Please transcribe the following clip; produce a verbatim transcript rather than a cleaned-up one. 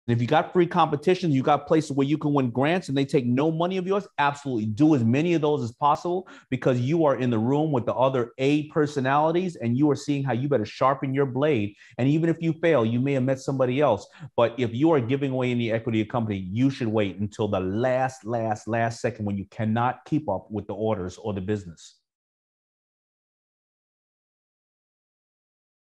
And if you got free competitions, you got places where you can win grants and they take no money of yours, absolutely do as many of those as possible because you are in the room with the other A personalities and you are seeing how you better sharpen your blade. And even if you fail, you may have met somebody else. But if you are giving away any equity of company, you should wait until the last, last, last second when you cannot keep up with the orders or the business.